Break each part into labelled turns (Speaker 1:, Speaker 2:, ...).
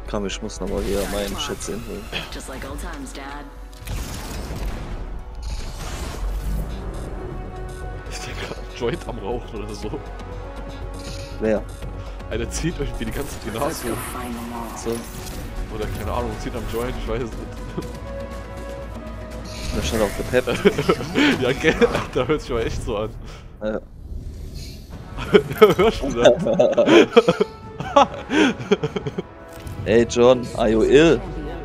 Speaker 1: Komm, ich muss nochmal hier meinen Schätze holen.
Speaker 2: Just like old times, Dad.
Speaker 3: Ist der gerade Joint am Rauchen oder so?
Speaker 1: Wer?
Speaker 3: Einer zieht irgendwie die ganze Zeit die
Speaker 2: Let's
Speaker 3: Nase
Speaker 2: go
Speaker 3: hoch.
Speaker 2: find them all.
Speaker 1: So,
Speaker 3: Oder keine Ahnung, zieht am Joint, ich weiß es nicht.
Speaker 1: da stand auch gepeppt.
Speaker 3: Ja, gell? Da hört sich aber echt so an.
Speaker 1: Ja.
Speaker 3: Hörst du das?
Speaker 1: Hey John, are you ill?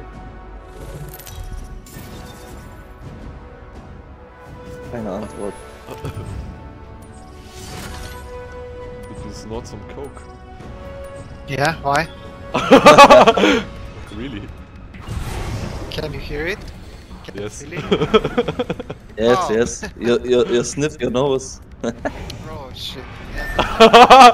Speaker 1: Keine Antwort.
Speaker 3: This is not some coke.
Speaker 4: Yeah, why?
Speaker 3: Really?
Speaker 4: Can you hear it? Can
Speaker 3: Yes.
Speaker 4: You feel it?
Speaker 1: Yes,
Speaker 4: Oh.
Speaker 1: yes. You sniff your nose.
Speaker 4: Oh shit. Yeah.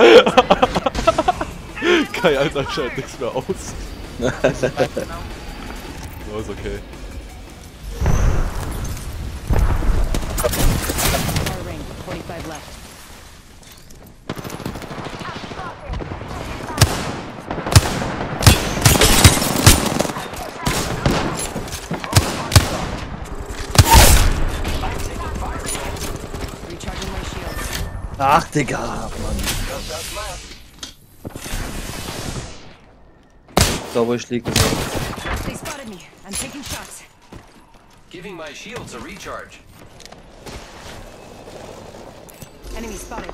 Speaker 3: Kai, Alter, scheint nichts mehr aus.
Speaker 4: Back now.
Speaker 3: So, ist okay.
Speaker 2: Far ring, 45 left. Recharging my shields.
Speaker 1: Ach, Digga, Mann. Ich glaube, ich liege so.
Speaker 2: They spotted me. I'm taking shots.
Speaker 5: Giving my shields a recharge.
Speaker 2: Enemy spotted.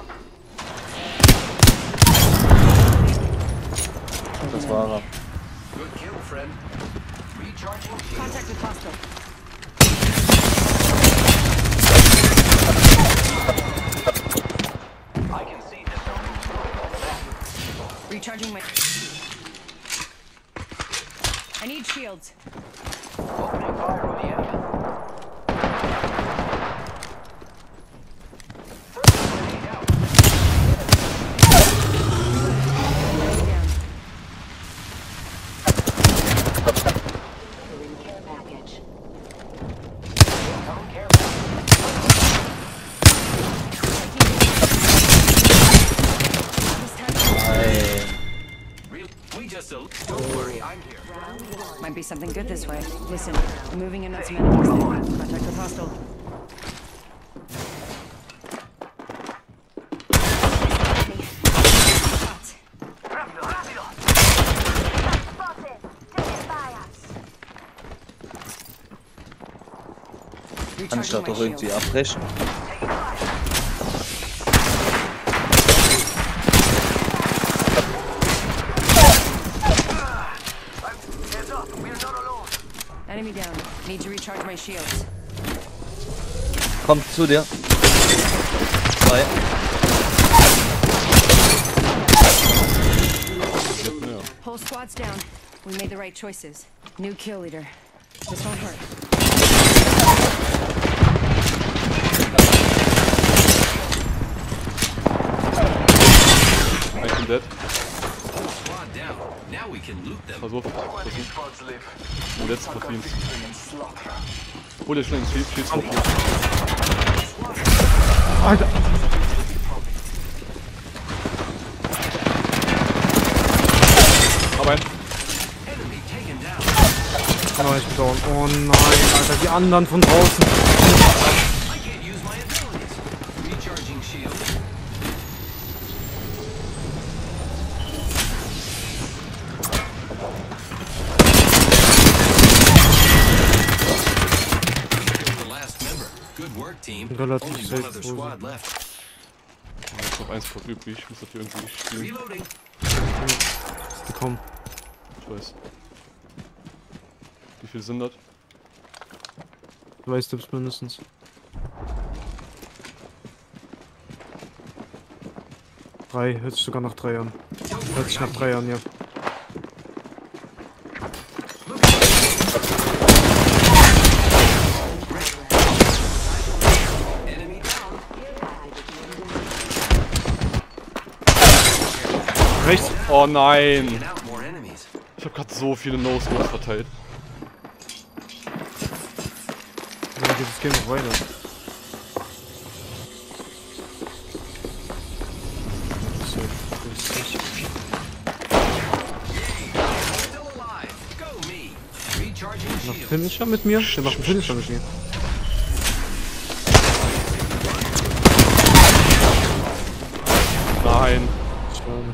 Speaker 1: Das war er.
Speaker 5: Good kill, friend. Recharging shields.
Speaker 2: Contact with hostile.
Speaker 5: I can see this.
Speaker 2: Recharging my. I need shields.
Speaker 5: Opening fire on the enemy. First grenade out. Incoming care package.
Speaker 1: Nein.
Speaker 5: We just don't worry, I'm here.
Speaker 2: Might be something good this way. Listen, I'm moving in on some enemies. Contact with hostile. Shots.
Speaker 1: Kann ich das
Speaker 2: Recharging
Speaker 1: doch
Speaker 2: my
Speaker 1: irgendwie
Speaker 2: shields.
Speaker 1: abbrechen?
Speaker 5: Heads up, we're not alone.
Speaker 2: Enemy down. Need to recharge my shields.
Speaker 1: Kommt zu dir. Zwei.
Speaker 3: Ja.
Speaker 2: Whole squad's down. We made the right choices. New kill leader. This won't hurt.
Speaker 3: Ich bin dead.
Speaker 5: Squad down. Now we can loot them.
Speaker 3: Versuch.
Speaker 5: Bugs live.
Speaker 3: Den letzten Verdienst. Hol dir schnell den Shield.
Speaker 4: Alter.
Speaker 3: Hab einen.
Speaker 5: Enemy taken down.
Speaker 4: Oh, ich bin down. Oh nein, Alter, die anderen von draußen.
Speaker 5: I can't use my abilities. Recharging shield. The last member. Good work, team.
Speaker 4: Relativ
Speaker 5: Only one
Speaker 4: safe
Speaker 5: other
Speaker 4: Hose.
Speaker 5: squad left.
Speaker 3: Ich hab noch eins vor übrig. Ich muss das hier irgendwie spielen.
Speaker 5: Reloading.
Speaker 4: Bekommen.
Speaker 3: Ich weiß. Wie viel sind das?
Speaker 4: Du weißt es mindestens. Drei, hört sich sogar nach 3 an. Hört sich nach 3 an, ja.
Speaker 5: Enemy down.
Speaker 4: Rechts!
Speaker 3: Oh nein!
Speaker 5: Taking out more enemies.
Speaker 3: Ich hab grad so viele No-Scopes verteilt.
Speaker 4: Dann geht das Game noch weiter. So, das ist nicht.
Speaker 5: Still alive.
Speaker 4: Finisher mit mir? Der macht einen Finisher mit mir. Nein. Schade.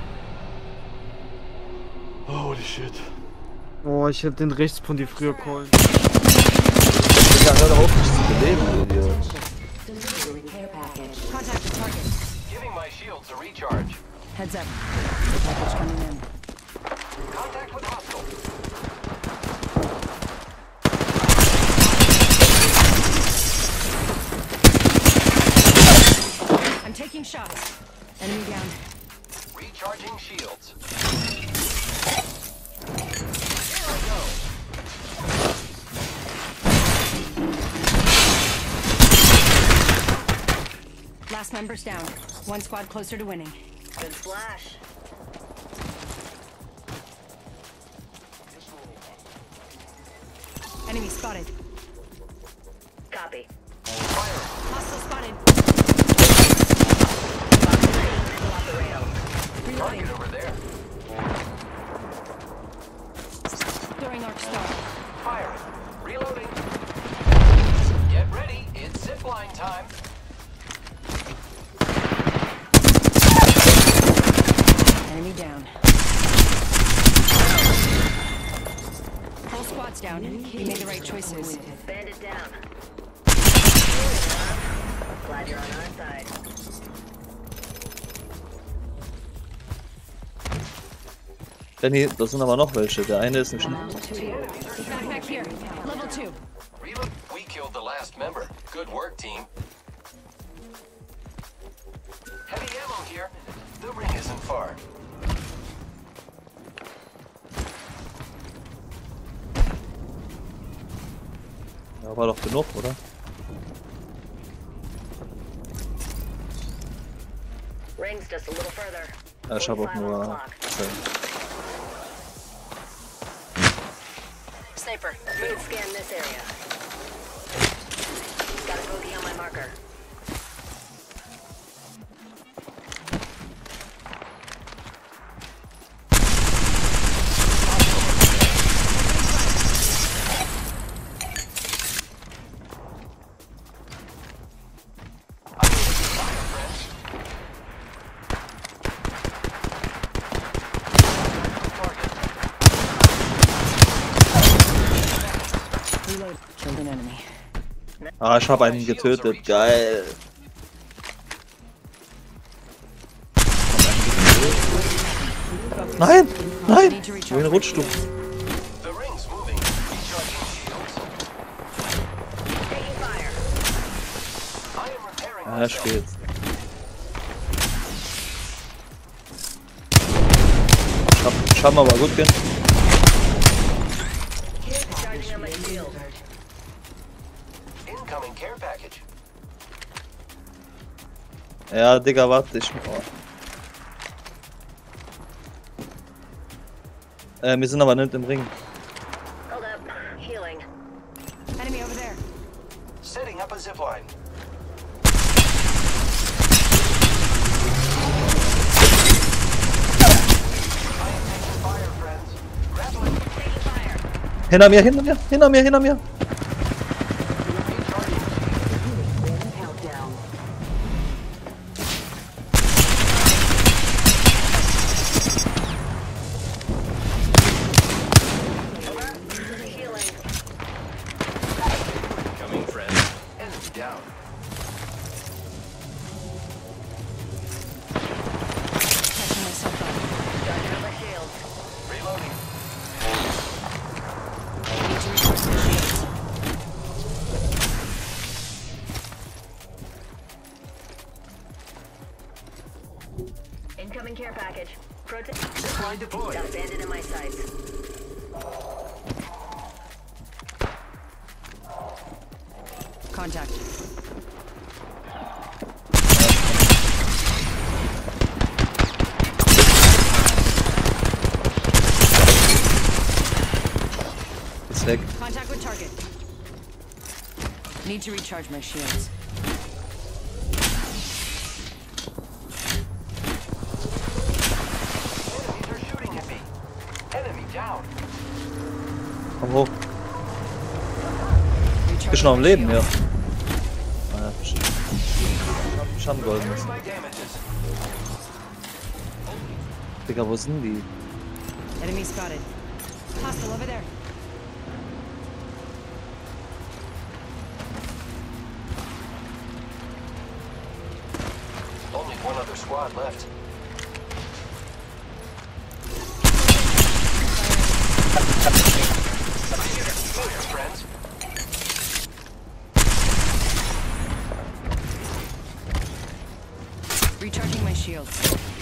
Speaker 3: Holy shit.
Speaker 4: Oh, ich hätte den rechts von dir früher callen.
Speaker 1: Ja, hör doch auf, dich zu beleben, du Idiot.
Speaker 2: Contact the target.
Speaker 5: Giving my shields a recharge.
Speaker 2: Heads up. Package coming in.
Speaker 5: Contact with hostile.
Speaker 2: I'm taking shots. Enemy down.
Speaker 5: Recharging shields.
Speaker 2: Last member's down. One squad closer to winning.
Speaker 6: Good splash.
Speaker 2: Enemy spotted.
Speaker 6: Copy.
Speaker 2: Hostile spotted.
Speaker 6: Pull off the rail.
Speaker 2: Reloading.
Speaker 5: Target over there.
Speaker 2: Throwing arc star.
Speaker 5: Firing. Reloading. Get ready. It's zipline time.
Speaker 2: Enemy down. Whole squad's down. You made the right choices.
Speaker 6: Bandit down. Glad you're on our side.
Speaker 1: Danny, da sind aber noch welche. Der eine ist nämlich...
Speaker 2: Back here. Level 2.
Speaker 5: Reload. We killed the last member. Good work, team. Heavy ammo here. The ring isn't far.
Speaker 1: Ja, war doch genug, oder?
Speaker 6: Ring's just a little further.
Speaker 1: Ja, ich habe auch
Speaker 6: 45 on the
Speaker 1: nur...
Speaker 6: clock. Sniper, move scan this area. Got a bogey on my marker.
Speaker 2: Reload. Killed an enemy.
Speaker 1: Ah, ich habe einen getötet. Geil. Nein! Nein!
Speaker 2: Need to recharge.
Speaker 1: Wohin rutschst du?
Speaker 5: The ring's moving. Recharging shields.
Speaker 6: Taking fire.
Speaker 5: I am repairing
Speaker 1: Ja,
Speaker 5: myself.
Speaker 1: steht. Schauen wir mal gut gehen.
Speaker 6: Charging on my shield.
Speaker 5: Incoming care package.
Speaker 1: Ja, Digga, warte, ich... Oh. Wir sind aber nicht im Ring.
Speaker 6: Hold up. Healing.
Speaker 2: Enemy over there.
Speaker 5: Setting up a zipline. I am taking fire, friends. Grappling.
Speaker 6: Taking fire.
Speaker 1: Hinter mir, hinter mir, hinter mir, hinter mir.
Speaker 6: Countdown. Healing.
Speaker 5: Coming, friends. Enemy down.
Speaker 2: Catching myself up.
Speaker 6: Charging on my shield.
Speaker 5: Reloading.
Speaker 2: Need to recharge my shields.
Speaker 6: Incoming care package.
Speaker 5: Zipline deployed.
Speaker 6: Got a bandit in my sights.
Speaker 2: Contact.
Speaker 1: Ist weg.
Speaker 2: Contact with target. Need to recharge my shields.
Speaker 5: Enemies are shooting at me. Enemy down.
Speaker 1: Komm hoch. Bist du noch am Leben, ja. Ah, ja, bestimmt. Schon goldenes.
Speaker 5: My damages.
Speaker 1: Digga, wo sind die?
Speaker 2: Enemy spotted. Hostile over there.
Speaker 5: Only one other squad left. Fire, friends.
Speaker 2: Recharging my shields.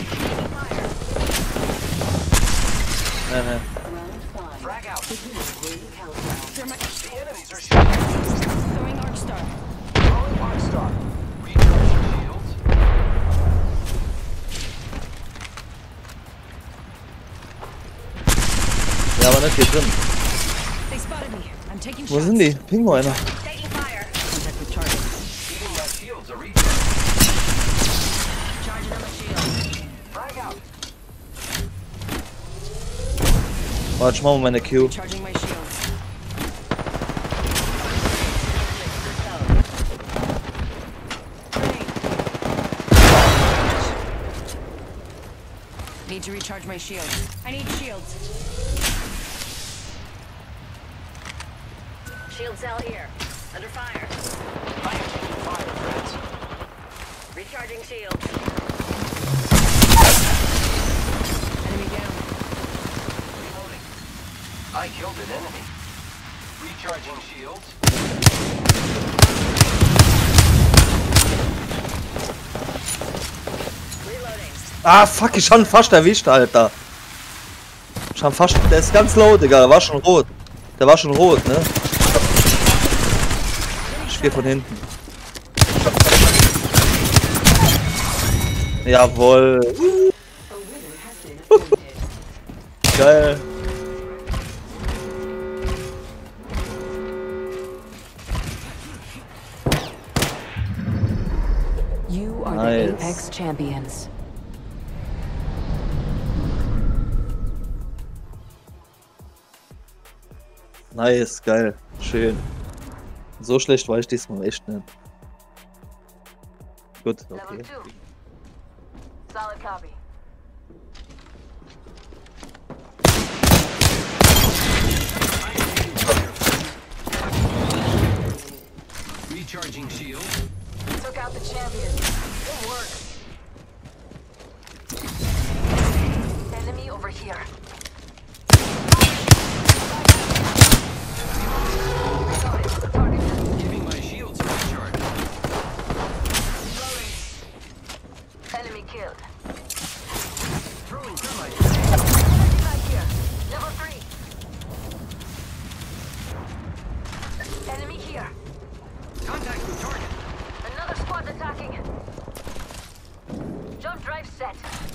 Speaker 1: Ne.
Speaker 5: Frag out.
Speaker 2: Thermite.
Speaker 5: The enemies are shooting.
Speaker 2: Throwing Arc Star.
Speaker 5: Throwing Arc Star. Recharge your shields.
Speaker 1: Ja, aber nicht hier drin.
Speaker 2: They spotted me. I'm taking
Speaker 1: Wo
Speaker 2: shots.
Speaker 1: sind die? Ping mal einer.
Speaker 6: Taking fire.
Speaker 2: Contact with target.
Speaker 5: Giving my shields a recharge.
Speaker 6: Charging on my shield.
Speaker 5: Frag out.
Speaker 1: Warte, ich mach mal meine Q.
Speaker 2: Recharging my shields. Grenade. Need to recharge my shields. I need shields.
Speaker 6: Shield cell here. Under fire.
Speaker 5: I am taking fire, friends.
Speaker 6: Recharging shields.
Speaker 2: Enemy down.
Speaker 5: Reloading. I killed an enemy. Recharging shields.
Speaker 6: Reloading.
Speaker 1: Ah, fuck, ich hab ihn fast erwischt, Alter. Ich hab fast. Der ist ganz low, Digga. Der war schon rot. Der war schon rot, ne? Ich geh von hinten. Jawohl. Geil.
Speaker 7: You are
Speaker 1: Nice.
Speaker 7: the Apex champions.
Speaker 1: Nice, geil. Schön. So schlecht war ich diesmal echt nicht. Gut,
Speaker 6: Level
Speaker 1: okay.
Speaker 6: 2. Solid copy.
Speaker 5: Recharging shield.
Speaker 6: Took out the champion. Good work. Enemy over here.
Speaker 5: Giving my shields a recharge.
Speaker 6: Enemy killed.
Speaker 5: Throwing thermite.
Speaker 6: Enemy back here. Level 3. Enemy here.
Speaker 5: Contact with target.
Speaker 6: Another squad attacking. Jump drive set.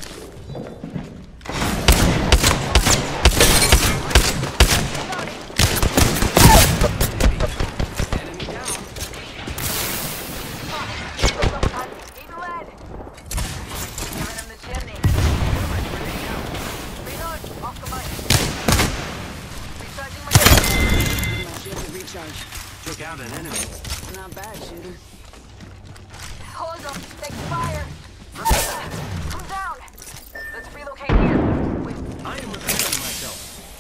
Speaker 5: Enemy down.
Speaker 6: Need lead. Giving him the chimney. Reload. Off the mic. Recharging my shield.
Speaker 2: My shields are recharged.
Speaker 5: Took out an enemy.
Speaker 2: Not bad, shooter.
Speaker 6: Hold up. Take fire. Come down. Let's relocate here. Wait.
Speaker 5: I am repairing myself.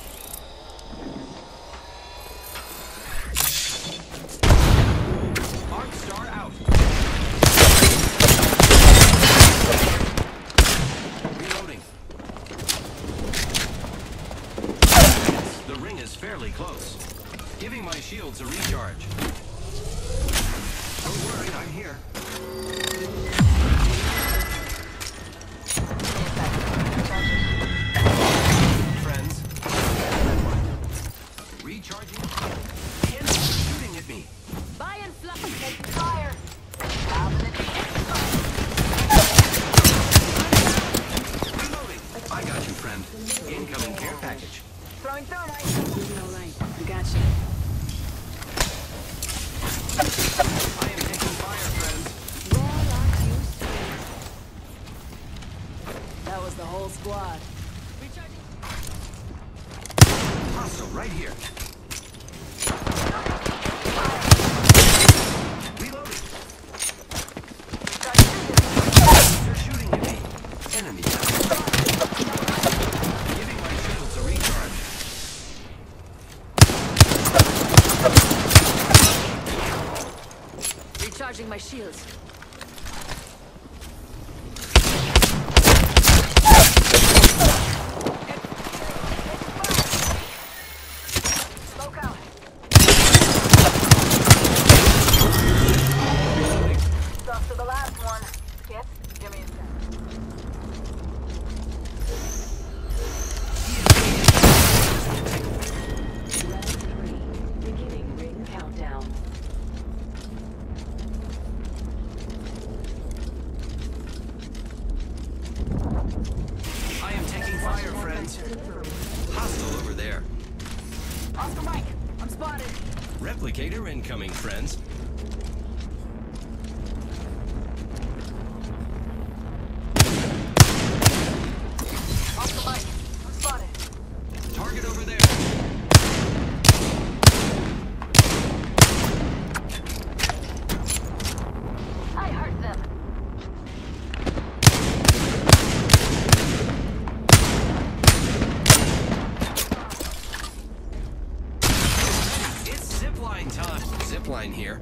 Speaker 5: Arc Star out. Reloading. The ring is fairly close. Giving my shields a recharge. Don't worry, I'm here. Friends. Recharging. The enemy's shooting at me.
Speaker 6: Buy and fly. Take fire.
Speaker 5: Reloading. I got you, friend. Incoming care package.
Speaker 6: Throwing thermite.
Speaker 2: All right. I got you.
Speaker 5: I am taking fire, friends.
Speaker 2: Roll on to That was the whole squad.
Speaker 5: Hostile right here.
Speaker 2: shields.
Speaker 6: Smoke out. Stuff to the last one. Kit, give me a sec.
Speaker 7: Round 3. Beginning ring countdown.
Speaker 5: I am taking fire, friends. Hostile over there.
Speaker 6: Oscar Mike, I'm spotted.
Speaker 5: Replicator incoming, friends.
Speaker 6: Oscar Mike, I'm spotted.
Speaker 5: Target over there.
Speaker 6: I hurt them.
Speaker 5: It's zipline time. Zipline here.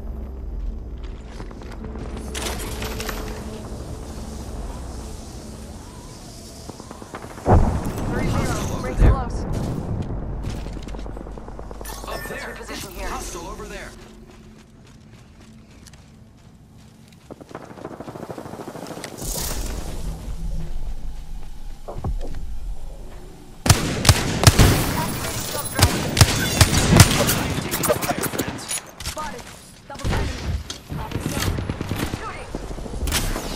Speaker 5: Hostile over
Speaker 6: Bring
Speaker 5: there.
Speaker 6: close.
Speaker 5: Up there.
Speaker 6: Reposition here.
Speaker 5: Hostile over there.
Speaker 6: Activating self-drive.
Speaker 5: I am taking fire, friends.
Speaker 6: Spotted. Double timing. Popping smoke. Shooting.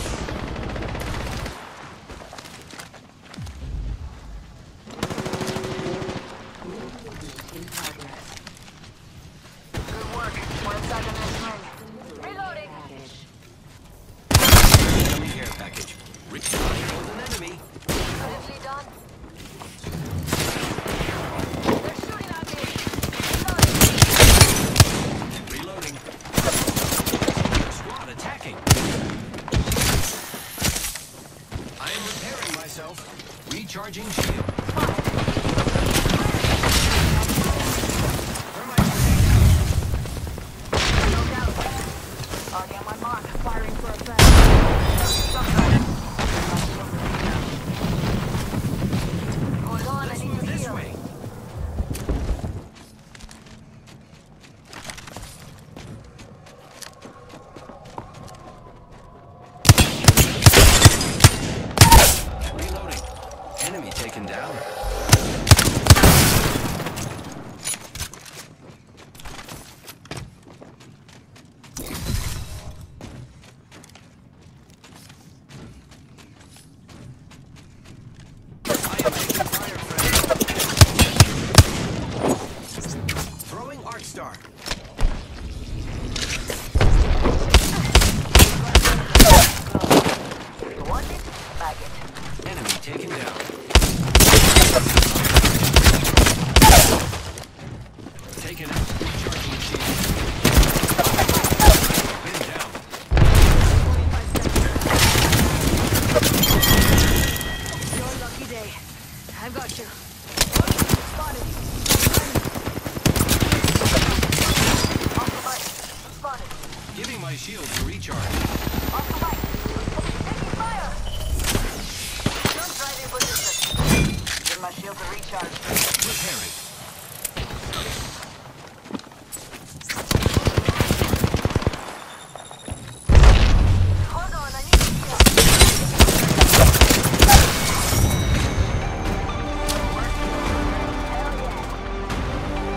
Speaker 7: In progress.
Speaker 6: Good work. We're inside the next ring. Reloading.
Speaker 7: Package.
Speaker 5: Enemy care package. Recharge with an enemy.
Speaker 6: Currently done. They're shooting at me. Reloading.
Speaker 5: Reloading. Squad attacking. I am repairing myself. Recharging shield. Thermite grenade
Speaker 6: Smoke out. Target on my mark. Firing for effect. Hold on, I
Speaker 5: Let's
Speaker 6: need
Speaker 5: move
Speaker 6: to
Speaker 5: this
Speaker 6: heal.
Speaker 5: way. Reloading. Enemy taken down. I am taking fire, friends. Throwing Arc Star.
Speaker 6: You want it? Bag it.
Speaker 5: Enemy taken down. Taken out. Recharging shield. Been down.
Speaker 6: Your lucky day. I've got you. Spotted. Oscar Mike, spotted.
Speaker 5: Giving my shield to recharge.
Speaker 6: Oscar Mike, taking fire. Jump driving position. Give my shield to recharge.
Speaker 5: Repairing.
Speaker 6: Hold on, I need to heal. Hell yeah.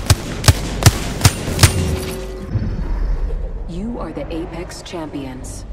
Speaker 7: You are the Apex Champions.